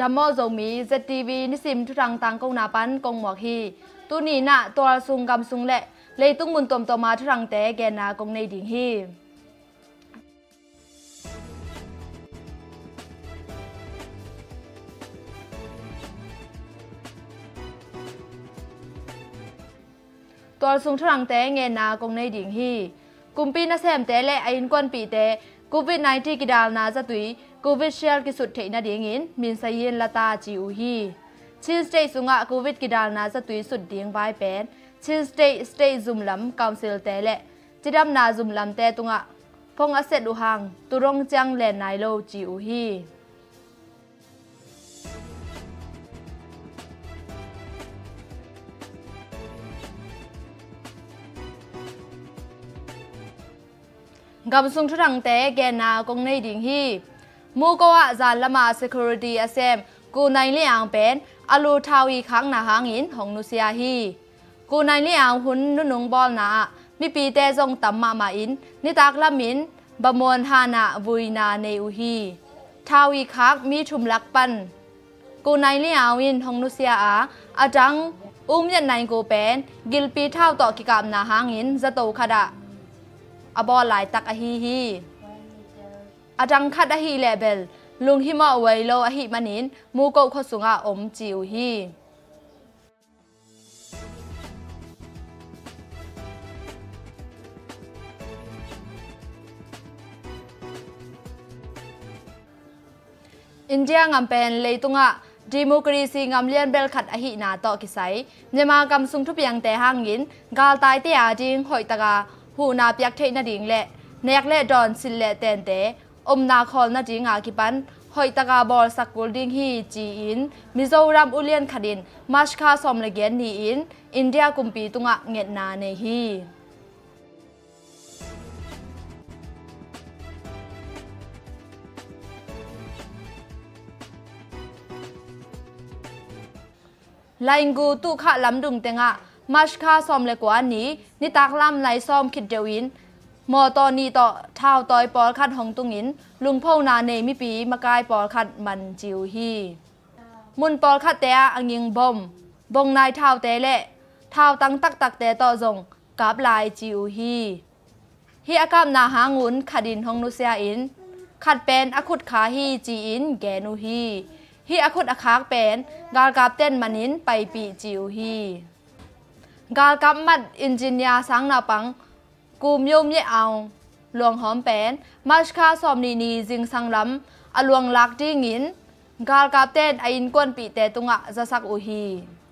ดัมโมโจมีเจทีวีนิสิมทุรังตังกงนาปันกงหมวกฮีตุนีน่ะตัวซุงกำซุงเละเลยตุ้งมุนตมตัวมาทุรังแต่แกนากงในดิ่งฮีตัวซุงทุรังแต่เงินนากงในดิ่งฮีกุมปีน่ะแซมแต่และไอินกวนปีแต่โควิด-19 กิดาลนาจะตุยโควิดเชียลกิสุดเทน่ะดิ่งอินมินไซยินละตาจิวฮีชินสเตย์สุงะโควิดกิดาลนาจะตุยสุดดิ่งไว้เป็นชินสเตย์ซุมลำคาวน์ซิลแต่และจิดำนาซุมลำแต่ตุงะพงอาเซดูหังตุรงจังแลนไนโลจิวฮีกับซุงทุรังแต่แกนากงในดิ่งฮีมูก็ว่าจานละมา security อาเซมกูในเลี้ยงเป็นอลูทาวีค้างนาหางอินของนุเซียฮีกูในเลี้ยงหุ่นนุ่นงบอลนามีปีเตจงตัมมาอินนิตากละมินบะมวนฮานาวุยนาเนอุฮีทาวีค้างมีชุมลักปันกูในเลี้ยงอินของนุเซียอาจังยันในกูเป็นกิลปีเท่าต่อกิกามนาหางอินจะโตขดาอบอลหลายตักอฮีอาจังคัดอฮีเลเบลลุงฮิมอไวโลอหิมันินมูโกขสุงาอมจิวฮีอินเดียงำเป็นเลยตุงะดิโมครีซีงำเลียนเบลขัดอหินาต่อกิไซเนมากำซุงทุบยังแต่หางยินกาลตายเตียจิงหอยตะกาหูนาเปียกเทนาดิงเละเนกเละดอนสิเลเตนเตอมนาคอลนาจิงอากิปันหอยตะกาบอลสักกูดิงฮีจีอินมิโซรัมอุเลียนขดินมาชคาสอมเลเกนนีอินเดียกุมปีตุงะเงตนาเนฮีไลงกูตุขะลำดุงเตงะมาชคาสอมเลกวานีนิตากลำไลซอมคิดเดวินมอตอนีต่อเท้าตอยปอลคัดหงตุงินลุงพ่อนาเนมิปีมากายปอลคัดมันจิวฮีมุนปอลคัดเตะอังยิงบอมบงนายเท้าเตะเละเท้าตั้งตักตักเตะต่อจงกับลายจิวฮีฮีอากามนาหางุนขดินหงนุเซียอินขัดเป็นอคุดขาฮีจีอินแกนูฮีอคุดอคากเป็นกาลกับเต้นมันินไปปีจิวฮีกาลกับมัดอินจิเนียร์สังนาปังกูมยมเยเอาหลวงหอมเป็นมาชคาสอมนีจิงสังลำอลวงลักดิ้งินกาลกับเต้นอินกวนปีเตตุงะจะสักอุฮี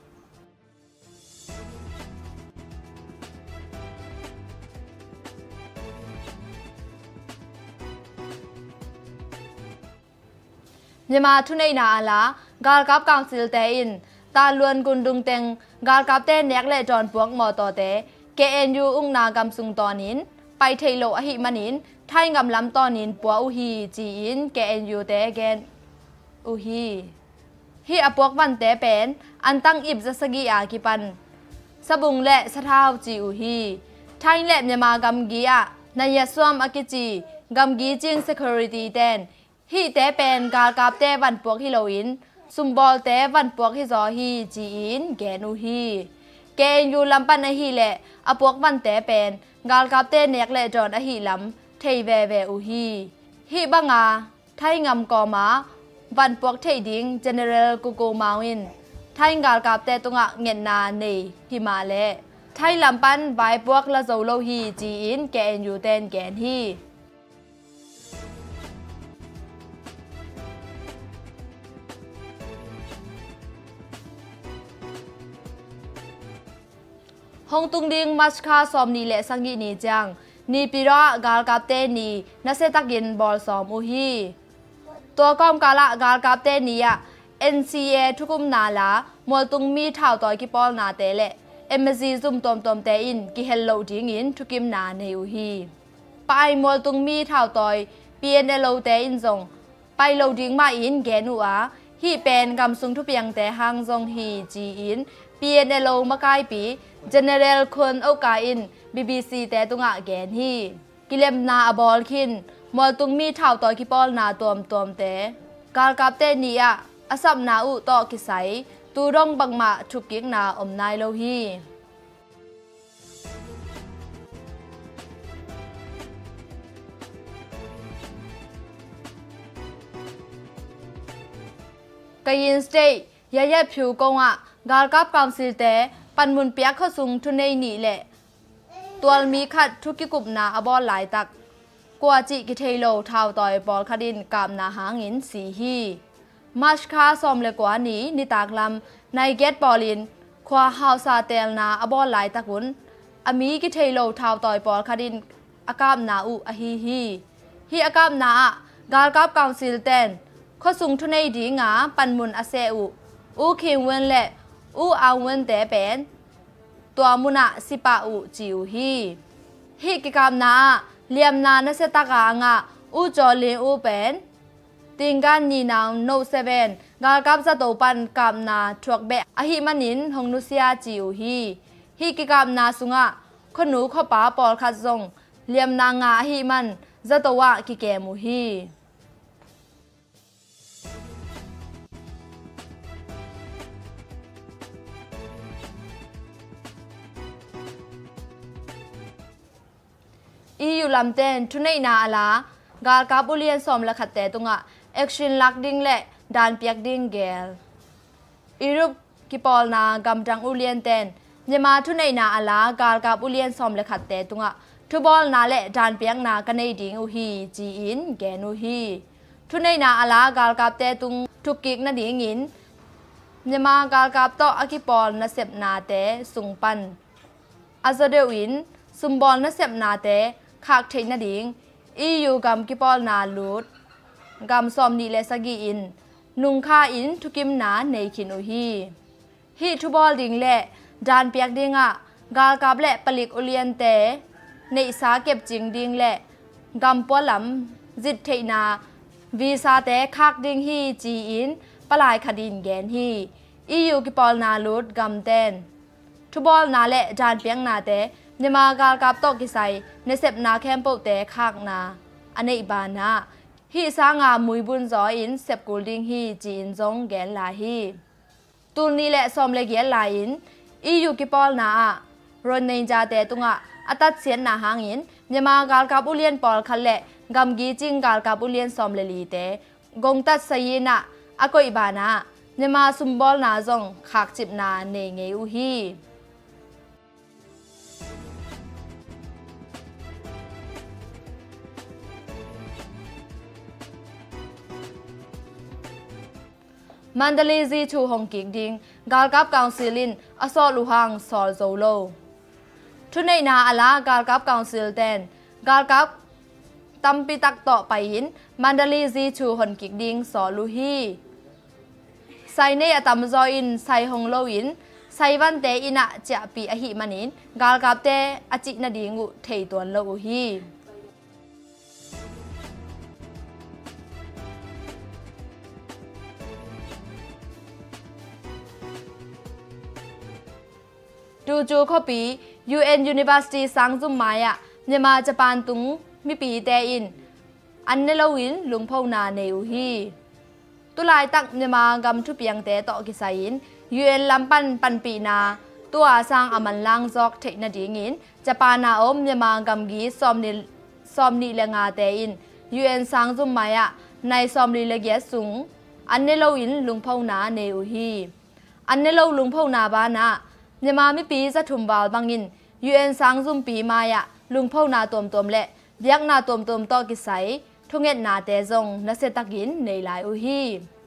ยมาทุนในนาลากาลกับกางซิลเตอินตาลวนกุนดุงเตงกาลกับเต้นเนกเลจอนพวกมอตอเตKNU อุ้งนากำซุงตอนินไปเทโลอหิมันินไทยงำลำตอนินปัวอุฮีจีอิน KNU เตแกนอุฮีฮีอปวกวันเตเป็นอันตั้งอิบจะสกีอากิปันสบุงและสะท้าวจีอุฮีไทยและเมียมากำกีอะนายสวมอากิจีกำกีจิง security เตนฮีเตเป็นกาลกับเตวันปวกฮิโลอินซุมบอลเตวันปวกฮิซอฮีจีอินแกนอุฮีเกนยูลำปันอหิเละอปวกวันแต่เป็นกาลกับเต้เนกเละจอนอหิลำเทเวเวอุฮีฮิบังอาไทยงำกอมาวันปวกเทดิงเจเนเรลกูโกมาวินไทยกาลกับเต้ตุงะเงินนาเนฮิมาเละไทยลำปันใบปวกละโซโลฮีจีอินแกนยูเต้นแกนฮีฮงตุงดิงมัชคาสอมนีเลสังกีนีจังนีปิระกาลกับเตนีนัเซตักินบอลสอมอุฮีตัวก้อมกาละกาลกับเตนีอะ NCA ทุกุมนาลามอลตุงมีเท่าต่อยกิปอลนาเตเลMSC ซุ่มตอมเตอินกิเฮลโลดิงินทุกิมนาเนอุฮีไปมอลตุงมีเท่าต่อย PNL เตอินซงไปโลดิงมาอินแกนัวฮีเป็นกำซุงทุเปียงแต่หางซงฮีจีอิน PNL มากายปี General คนเอากาอิน BBC แต่ตุงะแกนฮีกิเลมนาอบอลคินมอลตุงมีเท่าต่อยกิปอลนาตอมแต่กาลกับเตนีอะอสับนาอุต่อกิไซตูร้องบังมาทุกกิกนาอมนายโลฮีกยินสเตย์ยายาผิวกงอ่ะกาลกับกาวซิลเตปันมุนเปียกเข้าซุงทุนในนี่แหละตัวมีขัดทุกกิกุบนาอบอลหลายตักกว่าจิกิเทโลทาวต่อยบอลคดินกามนาหางินสีฮีมาชคาซอมเลกว่านี้นิตากลำในเกตบอลินควาฮาวซาเตลนาอบอลหลายตักวุนอามีกิเทโลทาวต่อยบอลคดินอากามนาอุอฮีอากามนากาลกับกาวซิลเตนข้อสุงทุนในดีงาปันมุนอาเซอูคิงเวนและอาเวนแต่เป็นตัวมุนะสิปาจิวฮีกิกามนาเลียมนาเนเซตากางาจอลินเป็นติงกันนีนาวโนเซเว่นกาลกับจะโตปันกามนาทวกเบอหิมันินฮงนุเซียจิวฮีกิกามนาสุงะขนูข้อป้าปอลคัดซงเลียมนางาอหิมันจะโตวะกิเกมูฮีอยู่ลำเต้นทุนในนาอลากาลกับอุเลียนสอมละขัดแต่ตรงอ่ะแอคชั่นลักดิ้งและดานเปียกดิ้งเกลรูปกิปอลนากำจังอุเลียนเต้นยมาทุนในนาอลากาลกับอุเลียนสอมละขัดแต่ตรงอ่ะทุบอลนาและดานเปียกนากันในดิ้งอุฮีจีอินแกนูฮีทุนในนาอลากาลกับแต่ตุงทุกกิกนาดิ้งอินยมากาลกับต่ออกิปอลนาเสพนาแต่สุงปันอาซาเดวินซุมบอลนาเสพนาแต่ขากเทนดิ่งอยู่กำกิปอลนาลูดกำซอมนีเลสกีอินนุงคาอินทุกิมนาในคินอุฮีทุบอลดิ่งและดานเปียกดิ่งกาลกับและปลิกอุเลียนเตในสาเก็บจิงดิ่งและกำปัวลำจิตเทนาวีซาเตขากดิ่งฮีจีอินปลายคดินแกนฮีอยู่กิปอลนาลูดกำเต้นทุบอลนาและดานเปียกนาเตยมากาลกับตอกกิไซในเซปนาแคมปุแต่ขากนาอันในบานาฮีสางามุยบุญจออินเซปกูดิงฮีจีนจงแกนลาฮีตุนนี้และซอมเลเกียลาอินอยู่กิปอลนาโรนเนจาแต่ตุงอัตัดเสียนนาหางอินยมากาลกับอุเลียนปอลคันและกำกีจิงกาลกับอุเลียนซอมเลลีเตกงตัดสยีนาอากอยบานายมาซุมบอลนาจงขากจิบนาเนเงอุฮีมันเดลีซีชูฮงกิกดิงกาลกับกาวซิลินอสอลูฮังสอลโซโลทุนในนาอลากาลกับกาวซิลเตนกาลกับตัมปิตักต่อไปอินมันเดลีซีชูฮงกิกดิงสอลูฮีไซเนอตัมจออินไซฮงโลอินไซวันเตอินะจะปีอหิมันินกาลกับเตอจินาดิงูเทยตัวโลฮีจูข้อปี UN University สังจุมมายะเนมาญี่ปุ่นตุงมีปีเตอินอันเนลวินลุงพ่อนาเนอุฮีตุลายตักเนมากำทุเปียงเตต่อกิไซน์ UN ลำปันปีนาตัวสร้างอามันลังจอกเทคนาดีงินญี่ปุ่นนาอมเนมากำกีซอมนีเลงาเตอิน UN สังจุมมายะในซอมนีเลเกสุงอันเนลวินลุงพ่อนาเนอุฮีอันเนลลุงพ่อนาบานาเนมามิปีจะถุมบาลบังอิน UN สังซุมปีมายะลุงพ่อนาตัวและเบียกนาตัวต่อกิไซทุงเอ็ดนาเตจงนัเซตักินในลายอุฮี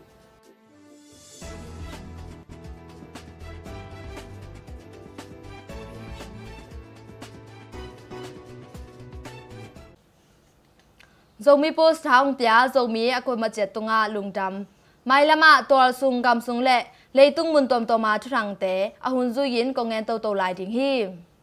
จงมีโพสต์ทางเปียจงมีอากมาเจ็ดตงาลุงดำไม่ละมาตัวซุงกำซุงและเลยตุ้งมุนตัวมาทุรังเตอหุนจุยินกงเงินโตลายทิ้งฮี